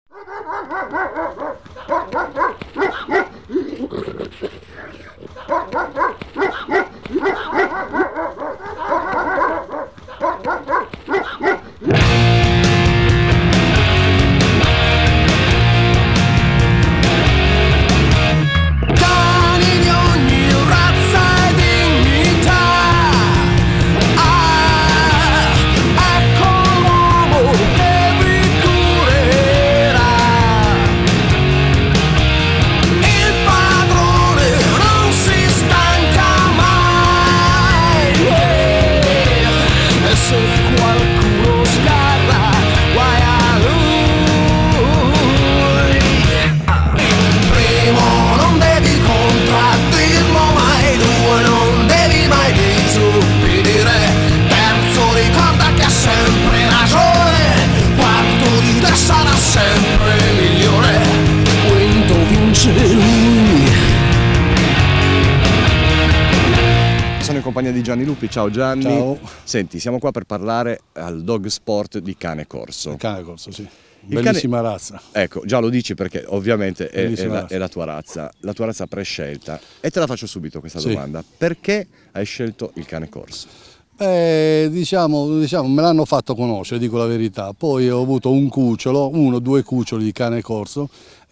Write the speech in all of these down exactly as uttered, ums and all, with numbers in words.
Sono in compagnia di Gianni Lupi. Ciao Gianni. Ciao. Senti, siamo qua per parlare al dog sport di cane corso. Il cane corso, sì. Il Bellissima cane... razza. Ecco, già lo dici perché ovviamente è, è, la, razza. è la tua razza, la tua razza prescelta. E te la faccio subito questa Sì. domanda. Perché hai scelto il cane corso? Eh, diciamo, diciamo, me l'hanno fatto conoscere, dico la verità. Poi ho avuto un cucciolo, uno o due cuccioli di cane corso.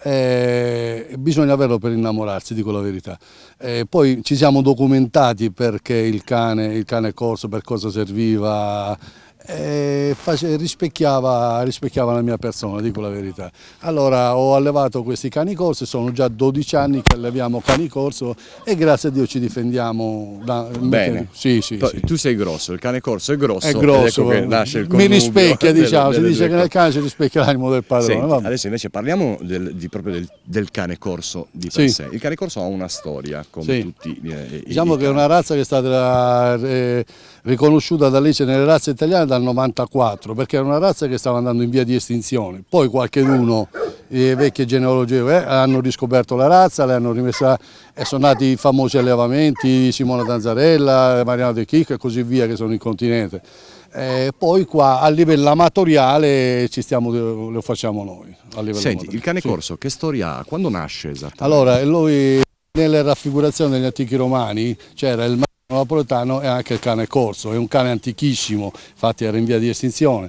Eh, bisogna averlo per innamorarsi, dico la verità. Eh, poi ci siamo documentati perché il cane, il cane corso, per cosa serviva, eh, face, rispecchiava, rispecchiava la mia persona, dico la verità. Allora ho allevato questi cani corso, sono già dodici anni che alleviamo cani corso e grazie a Dio ci difendiamo. Da, Bene, sì, sì, tu, sì. tu sei grosso, il cane corso è grosso, È grosso, ed ecco che nasce il mi connubio rispecchia, delle- diciamo, delle si dice due che nel cose. cane si rispecchia l'animo del padrone. Senti, vabbè. adesso invece parliamo del, di, proprio del, del cane corso di per Sì. sé. Il cane corso ha una storia, come Sì. tutti eh, i Diciamo i che è cani. una razza che è stata eh, riconosciuta da legge nelle razze italiane dal novantaquattro, perché era una razza che stava andando in via di estinzione. Poi qualcheduno, eh, vecchie genealogie, eh, hanno riscoperto la razza, le hanno rimessa e sono nati i famosi allevamenti di Simona Tanzarella, Mariano De Chicco e così via, che sono in continente. Eh, poi qua a livello amatoriale ci stiamo, lo facciamo noi. A livello Senti, amatoriale. il cane Sì. corso che storia ha? Quando nasce esattamente? Allora, lui nelle raffigurazioni degli antichi romani c'era il marino napoletano e anche il cane corso, è un cane antichissimo, infatti era in via di estinzione.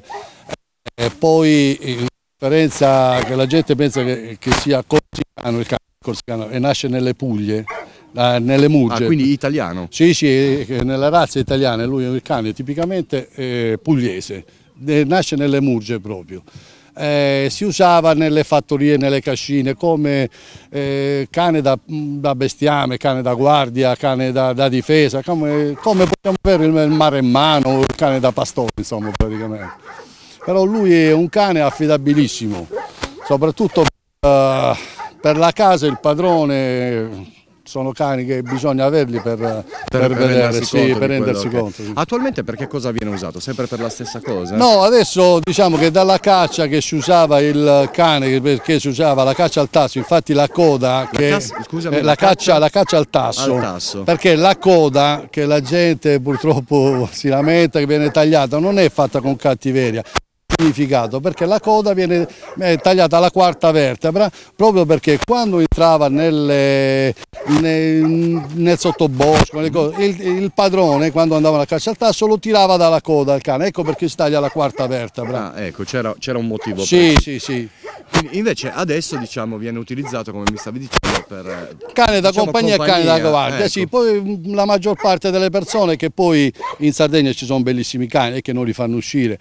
E poi in differenza che la gente pensa che, che sia corsicano, il cane corsicano, e nasce nelle Puglie, eh, nelle Murge. Ah, quindi italiano? Sì, sì, eh, nella razza italiana, lui è un cane tipicamente eh, pugliese, eh, nasce nelle Murge proprio. Eh, si usava nelle fattorie, nelle cascine come eh, cane da, da bestiame, cane da guardia, cane da, da difesa, come, come possiamo avere il, il maremmano, il cane da pastore, insomma, praticamente. Però lui è un cane affidabilissimo, soprattutto eh, per la casa, il padrone. Sono cani che bisogna averli per, per, per vedere, rendersi sì, conto per di rendersi quello che- conto. Sì. Attualmente per che cosa viene usato? Sempre per la stessa cosa? No, adesso diciamo che dalla caccia che si usava il cane, perché si usava la caccia al tasso, infatti la coda, che, cas- scusami, eh, la la, caccia, caccia- la caccia al tasso, Al tasso. perché la coda che la gente purtroppo si lamenta che viene tagliata non è fatta con cattiveria. Significato, perché la coda viene eh, tagliata alla quarta vertebra proprio perché quando entrava nelle, nel, nel sottobosco nelle cose, il, il padrone quando andava alla caccia al tasso lo tirava dalla coda al cane, ecco perché si taglia la quarta vertebra. Ah, ecco, c'era c'era un motivo. Sì, per... sì, sì. Quindi, invece adesso diciamo viene utilizzato, come mi stavi dicendo, per... eh, Cane da diciamo, compagnia e cane da guardia, ecco. sì, poi la maggior parte delle persone che poi in Sardegna ci sono bellissimi cani e che non li fanno uscire,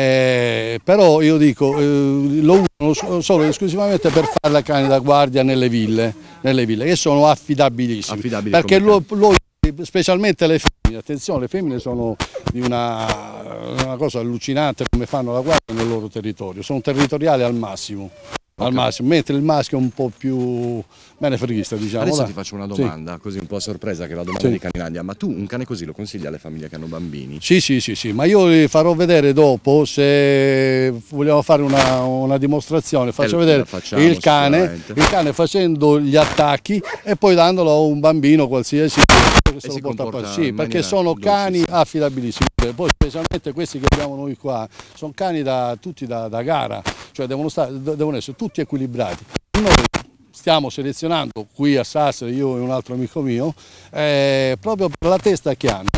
eh, però io dico eh, lo usano solo e esclusivamente per fare la cane da guardia nelle ville, nelle ville che sono affidabilissimi, Affidabili perché come lo, lo- specialmente le femmine, attenzione, le femmine sono di una, una cosa allucinante come fanno la guardia nel loro territorio, sono territoriali al massimo. Al massimo, mentre il maschio è un po' più menefreghista, diciamo. Adesso dai. ti faccio una Sì. domanda, così un po' a sorpresa, che è la domanda Sì. di Canilandia. Ma tu un cane così lo consigli alle famiglie che hanno bambini? Sì, sì, sì, sì, ma io vi farò vedere dopo, se vogliamo fare una, una dimostrazione, faccio Eh, vedere la facciamo il cane, sicuramente. il cane facendo gli attacchi e poi dandolo a un bambino qualsiasi che se si lo porta a comporta fare. Sì, in perché maniera sono cani dolcissima. affidabilissimi. Poi specialmente questi che abbiamo noi qua, sono cani da tutti da, da gara, cioè devono, stare, devono essere tutti equilibrati. Noi stiamo selezionando qui a Sassari, io e un altro amico mio, eh, proprio per la testa che hanno.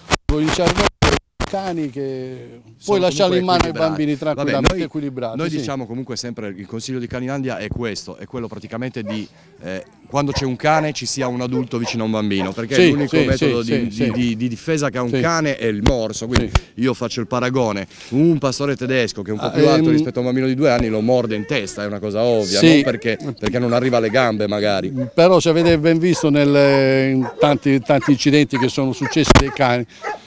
Il cervello, cani che puoi lasciarli in mano ai bambini tranquillamente. Vabbè, noi, equilibrati. Noi sì. diciamo comunque sempre il consiglio di Canilandia è questo, è quello praticamente di eh, quando c'è un cane ci sia un adulto vicino a un bambino, perché sì, l'unico sì, metodo sì, di, sì, di, di, di difesa che ha un sì. cane è il morso, quindi sì. io faccio il paragone, un pastore tedesco che è un po' più alto ehm... rispetto a un bambino di due anni lo morde in testa, è una cosa ovvia, sì. non perché, perché non arriva alle gambe magari. Però se avete ben visto nelle, in tanti, tanti incidenti che sono successi dei cani,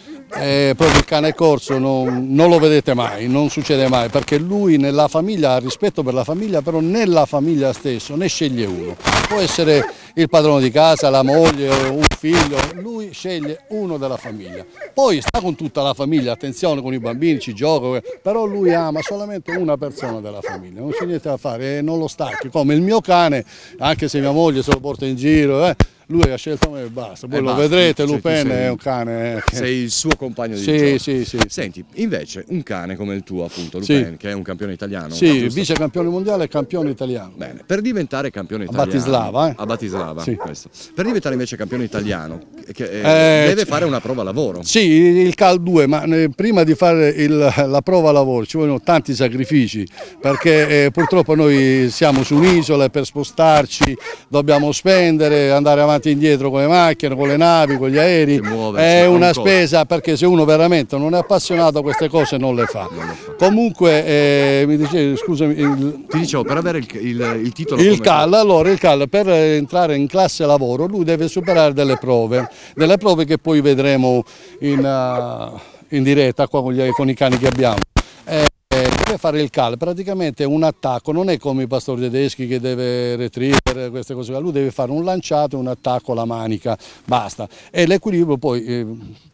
Eh, proprio il cane corso non, non lo vedete mai, non succede mai, perché lui nella famiglia ha rispetto per la famiglia, però nella famiglia stesso ne sceglie uno. Può essere il padrone di casa, la moglie, un figlio, lui sceglie uno della famiglia. Poi sta con tutta la famiglia, attenzione con i bambini, ci gioca, però lui ama solamente una persona della famiglia, non c'è niente da fare e non lo stacchi, come il mio cane, anche se mia moglie se lo porta in giro, eh, lui ha scelto me e basta, poi eh lo basta, vedrete, cioè, Lupin sei, è un cane che... Sei il suo compagno di sì, gioco. Sì, sì. Senti, invece un cane come il tuo appunto, Lupin, sì. che è un campione italiano. Sì, vice campione mondiale e campione italiano. Bene, per diventare campione italiano... A Batislava, eh? A Batislava, sì. questo. Per diventare invece campione italiano, che, eh, deve fare una prova lavoro. Sì, il C A L due, ma eh, prima di fare il, la prova lavoro ci vogliono tanti sacrifici, perché eh, purtroppo noi siamo su un'isola e per spostarci dobbiamo spendere, andare avanti e indietro con le macchine, con le navi, con gli aerei, muoversi, è una spesa, perché se uno veramente non è appassionato a queste cose non le fa. Non le fa. Comunque, eh, mi dicevi, scusami, il, ti dicevo, per avere il, il, il titolo... Il C A L, allora il C A L per entrare in classe lavoro lui deve superare delle prove, delle prove che poi vedremo in, uh, in diretta qua con, gli, con i cani che abbiamo. Eh, deve fare il C A L, praticamente un attacco, non è come i pastori tedeschi che deve retriever, queste cose, lui deve fare un lanciato e un attacco alla manica, basta. E l'equilibrio poi... Eh,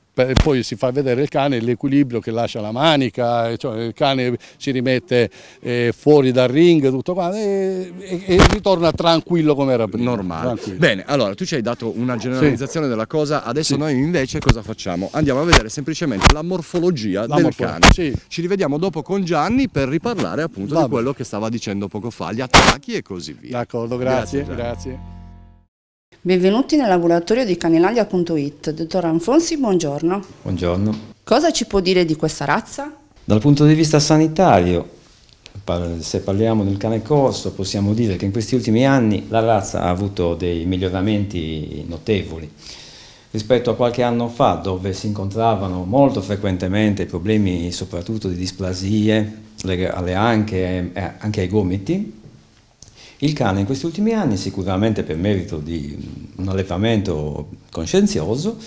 poi si fa vedere il cane, l'equilibrio che lascia la manica, cioè il cane si rimette eh, fuori dal ring, tutto quanto, e, e, e ritorna tranquillo come era prima. Normale. Tranquillo. Bene, allora tu ci hai dato una generalizzazione sì. della cosa, adesso sì. noi invece cosa facciamo? Andiamo a vedere semplicemente la morfologia la del morfologia. cane. Sì. Ci rivediamo dopo con Gianni per riparlare appunto Va di quello che stava dicendo poco fa, gli attacchi e così via. D'accordo, grazie. grazie. grazie. Benvenuti nel laboratorio di Canilandia punto it. Dottor Anfonsi, buongiorno. Buongiorno. Cosa ci può dire di questa razza? Dal punto di vista sanitario, se parliamo del cane corso, possiamo dire che in questi ultimi anni la razza ha avuto dei miglioramenti notevoli. Rispetto a qualche anno fa, dove si incontravano molto frequentemente problemi soprattutto di displasie alle anche, anche ai gomiti, il cane in questi ultimi anni, sicuramente per merito di un allevamento coscienzioso,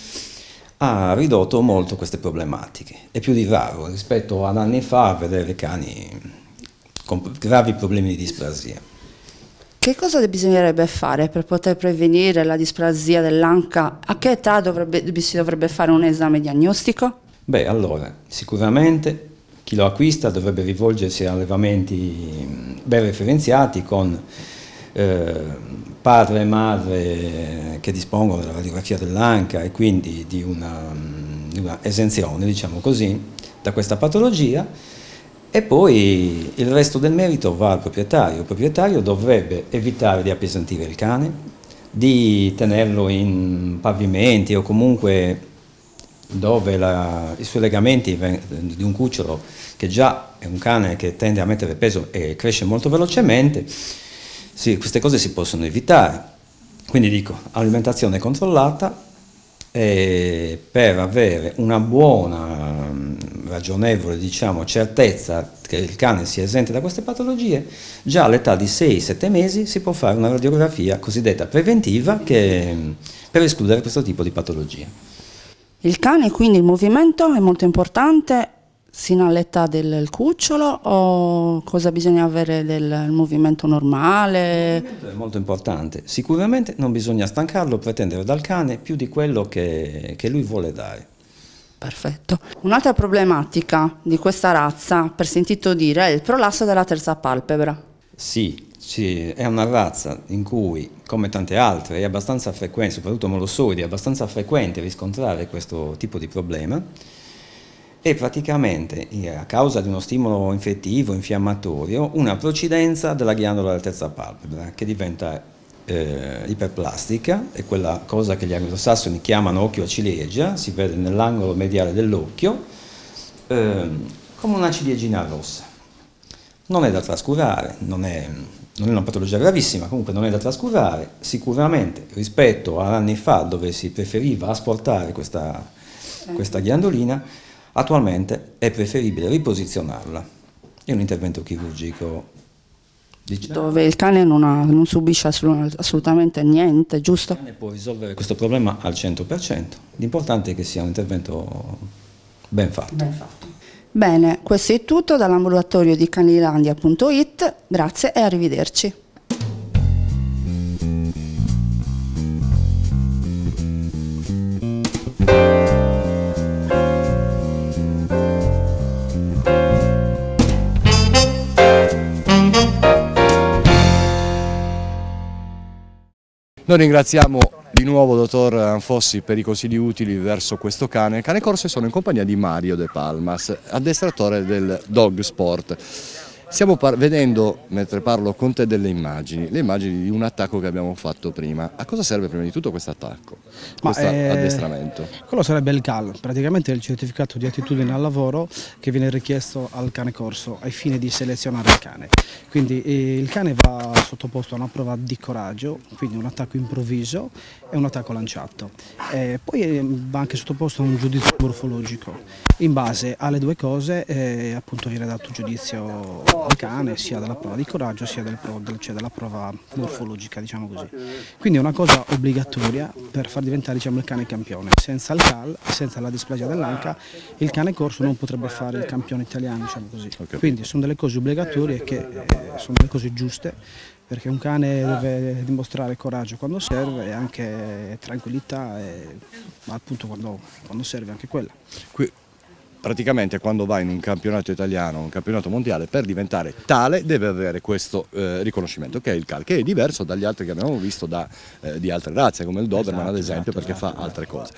ha ridotto molto queste problematiche. È più di raro rispetto ad anni fa vedere cani con gravi problemi di displasia. Che cosa bisognerebbe fare per poter prevenire la displasia dell'anca? A che età dovrebbe, si dovrebbe fare un esame diagnostico? Beh, allora, sicuramente chi lo acquista dovrebbe rivolgersi a allevamenti ben referenziati con eh, padre e madre che dispongono della radiografia dell'anca e quindi di una, di una esenzione, diciamo così, da questa patologia, e poi il resto del merito va al proprietario. Il proprietario dovrebbe evitare di appesantire il cane, di tenerlo in pavimenti o comunque dove la, i suoi legamenti di un cucciolo, che già è un cane che tende a mettere peso e cresce molto velocemente, sì, queste cose si possono evitare. Quindi dico, alimentazione controllata, e per avere una buona, ragionevole, diciamo, certezza che il cane sia esente da queste patologie, già all'età di sei sette mesi si può fare una radiografia cosiddetta preventiva che, per escludere questo tipo di patologia. Il cane, quindi il movimento è molto importante sino all'età del cucciolo, o cosa bisogna avere del movimento normale? Il movimento è molto importante, sicuramente non bisogna stancarlo, pretendere dal cane più di quello che, che lui vuole dare. Perfetto. Un'altra problematica di questa razza, per sentito dire, è il prolasso della terza palpebra. Sì, sì, è una razza in cui, come tante altre, è abbastanza frequente, soprattutto molossauri, è abbastanza frequente riscontrare questo tipo di problema. è praticamente, a causa di uno stimolo infettivo, infiammatorio, una procidenza della ghiandola della terza palpebra che diventa eh, iperplastica, è quella cosa che gli anglosassoni chiamano occhio a ciliegia, si vede nell'angolo mediale dell'occhio, eh, come una ciliegina rossa. Non è da trascurare, non è, non è una patologia gravissima, comunque non è da trascurare, sicuramente rispetto a anni fa dove si preferiva asportare questa, questa ghiandolina, attualmente è preferibile riposizionarla. È un intervento chirurgico, diciamo, dove il cane non, ha, non subisce assolutamente niente, giusto? Il cane può risolvere questo problema al cento per cento, l'importante è che sia un intervento ben fatto. Ben fatto. Bene, questo è tutto dall'ambulatorio di canilandia punto it, grazie e arrivederci. Noi ringraziamo di nuovo dottor Anfossi per i consigli utili verso questo cane. Il cane corso, e sono in compagnia di Mario De Palmas, addestratore del Dog Sport. Stiamo vedendo, mentre parlo con te, delle immagini, le immagini di un attacco che abbiamo fatto prima. A cosa serve prima di tutto questo attacco, questo eh, addestramento? Quello sarebbe il C A L, praticamente il certificato di attitudine al lavoro che viene richiesto al cane corso ai fini di selezionare il cane. Quindi eh, il cane va sottoposto a una prova di coraggio, quindi un attacco improvviso e un attacco lanciato. Eh, poi eh, va anche sottoposto a un giudizio morfologico. In base alle due cose eh, appunto viene dato giudizio al cane, sia della prova di coraggio sia del pro, del, cioè della prova morfologica, diciamo così. Quindi è una cosa obbligatoria per far diventare, diciamo, il cane campione. Senza il C A L, senza la displasia dell'anca, il cane corso non potrebbe fare il campione italiano, diciamo così. Okay. Quindi sono delle cose obbligatorie che eh, sono delle cose giuste, perché un cane deve dimostrare coraggio quando serve e anche tranquillità, e, appunto quando, quando serve anche quella. Qui. Praticamente quando vai in un campionato italiano, un campionato mondiale, per diventare tale deve avere questo eh, riconoscimento, che è il C A L, che è diverso dagli altri che abbiamo visto da, eh, di altre razze, come il Doberman, esatto, ad esempio, esatto, perché esatto, fa altre cose.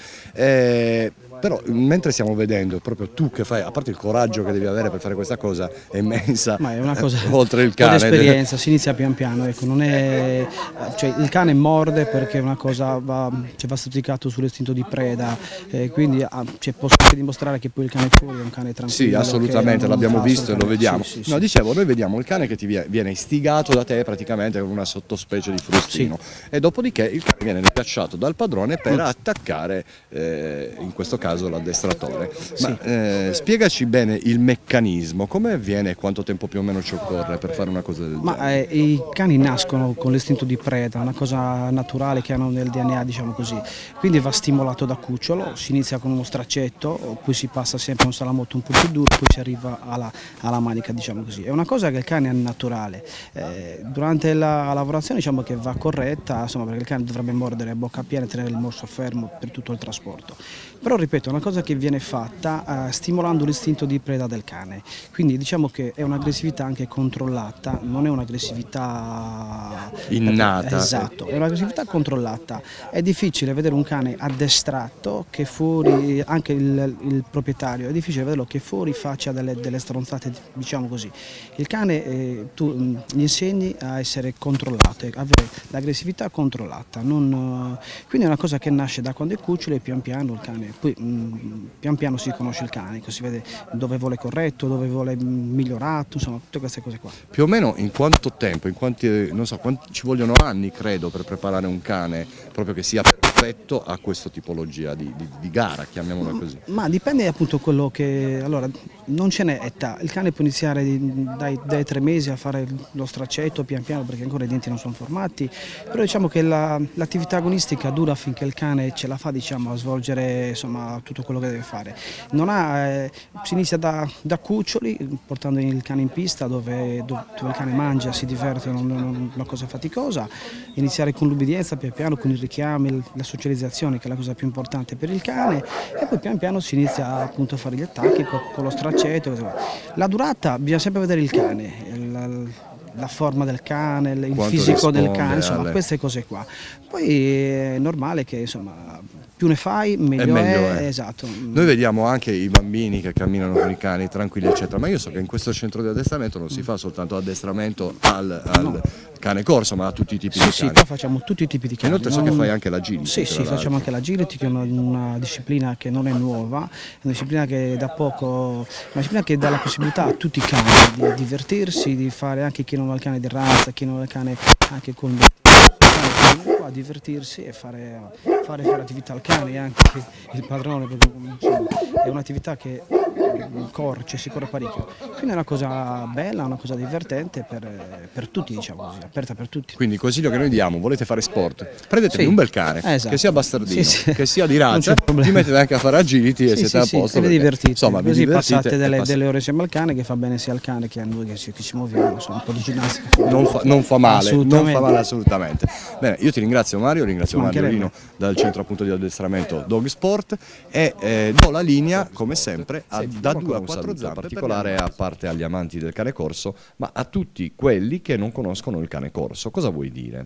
Eh, però mentre stiamo vedendo, proprio tu che fai, a parte il coraggio che devi avere per fare questa cosa, è immensa. Ma è una cosa, eh, oltre il cane. L'esperienza, si inizia pian piano, ecco, non è, cioè, il cane morde perché è una cosa, va, cioè, va staticato sull'istinto di preda, eh, quindi ah, cioè, posso anche dimostrare che poi il cane fuori è un cane tranquillo. Sì, assolutamente, l'abbiamo visto e lo vediamo. Sì, sì, no, sì. dicevo, noi vediamo il cane che ti viene istigato da te praticamente con una sottospecie di frustino, sì, e dopodiché il cane viene cacciato dal padrone per mm. attaccare, eh, in questo caso, l'addestratore. Sì. Ma eh, spiegaci bene il meccanismo, come avviene e quanto tempo più o meno ci occorre per fare una cosa del Ma, genere? Eh, i cani nascono con l'istinto di preda, una cosa naturale che hanno nel D N A, diciamo così, quindi va stimolato da cucciolo, si inizia con uno straccetto, poi si passa sempre a un salamotto un po' più duro, poi si arriva alla, alla manica, diciamo così. È una cosa che il cane è naturale, eh, durante la lavorazione, diciamo, che va corretta, insomma, perché il cane dovrebbe mordere a bocca piena e tenere il morso fermo per tutto il trasporto. Però ripeto, è una cosa che viene fatta eh, stimolando l'istinto di preda del cane, quindi diciamo che è un'aggressività anche controllata, non è un'aggressività innata. Esatto, è un'aggressività controllata. È difficile vedere un cane addestrato che fuori, anche il, il proprietario, è difficile vederlo che fuori faccia delle, delle stronzate, diciamo così. Il cane eh, tu gli insegni a essere controllato, a avere l'aggressività controllata, non, quindi è una cosa che nasce da quando è cucciolo e pian piano il cane. Poi mh, pian piano si conosce il cane, si vede dove vuole corretto, dove vuole migliorato, insomma tutte queste cose qua. Più o meno in quanto tempo, in quanti, non so, quanti, ci vogliono anni credo per preparare un cane proprio che sia perfetto a questa tipologia di, di, di gara, chiamiamola così? Ma dipende appunto quello che, allora non ce n'è età, il cane può iniziare dai, dai tre mesi a fare lo straccetto pian piano perché ancora i denti non sono formati, però diciamo che l'attività la, agonistica dura finché il cane ce la fa, diciamo, a svolgere, insomma, tutto quello che deve fare. Non ha, eh, si inizia da, da cuccioli, portando il cane in pista dove, dove il cane mangia, si diverte, non è una cosa faticosa, iniziare con l'ubbidienza pian piano, con i richiami, la socializzazione che è la cosa più importante per il cane, e poi pian piano si inizia appunto a fare gli attacchi con, con lo straccetto. La durata bisogna sempre vedere il cane, la, la forma del cane, il quanto fisico del cane, insomma, alle... queste cose qua. Poi è normale che, insomma, più ne fai meglio è, meglio è, è. Esatto. Noi vediamo anche i bambini che camminano con i cani tranquilli eccetera, ma io so che in questo centro di addestramento non si fa soltanto addestramento al, al no. cane corso, ma a tutti i tipi sì, di sì, cani. Sì, qua facciamo tutti i tipi di cani. Inoltre so non... che fai anche l'agility. Sì, sì, facciamo anche l'agility, che è una, una disciplina che non è nuova, è una disciplina che da poco, una disciplina che dà la possibilità a tutti i cani di divertirsi, di fare anche chi non ha il cane di razza, chi non ha il cane anche con a divertirsi e fare, fare, fare attività al cane e anche il padrone, perché insomma, è un'attività che corre, cioè si corre parecchio, quindi è una cosa bella, una cosa divertente per, per tutti, diciamo così, aperta per tutti. Quindi il consiglio che noi diamo: volete fare sport, prendetevi sì. un bel cane, esatto. che sia bastardino, sì, sì. che sia di razza, vi mettete anche a fare agility e sì, siete sì, a posto, sì, perché, divertite. Insomma, vi così divertite passate delle, pass delle ore insieme al cane, che fa bene sia al cane che a noi che ci, che ci muoviamo, insomma, un po' di ginnastica non fa, non fa male, non fa male assolutamente. Bene, io ti ringrazio Mario, ringrazio Mario Rino dal centro appunto di addestramento Dog Sport e eh, do la linea come sempre a, da due a quattro zampe, in particolare a parte agli amanti del cane corso, ma a tutti quelli che non conoscono il cane corso. Cosa vuoi dire?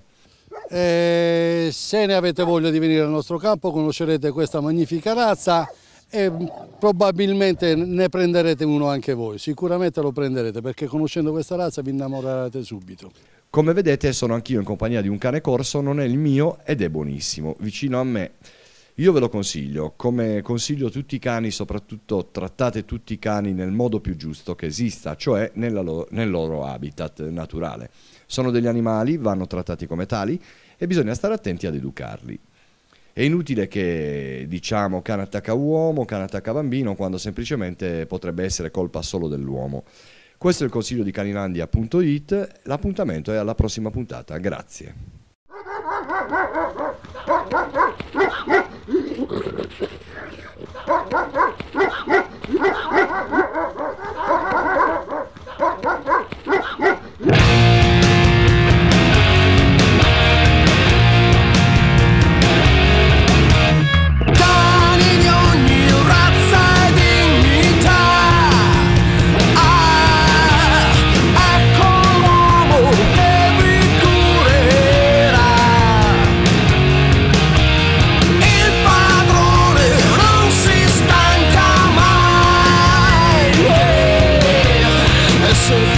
Eh, se ne avete voglia di venire al nostro campo conoscerete questa magnifica razza e probabilmente ne prenderete uno anche voi, sicuramente lo prenderete, perché conoscendo questa razza vi innamorerete subito. Come vedete sono anch'io in compagnia di un cane corso, non è il mio ed è buonissimo, vicino a me. Io ve lo consiglio, come consiglio tutti i cani, soprattutto trattate tutti i cani nel modo più giusto che esista, cioè nella lo, nel loro habitat naturale. Sono degli animali, vanno trattati come tali e bisogna stare attenti ad educarli. È inutile che diciamo cane attacca uomo, cane attacca bambino, quando semplicemente potrebbe essere colpa solo dell'uomo. Questo è il consiglio di canilandia punto it, l'appuntamento è alla prossima puntata, grazie. So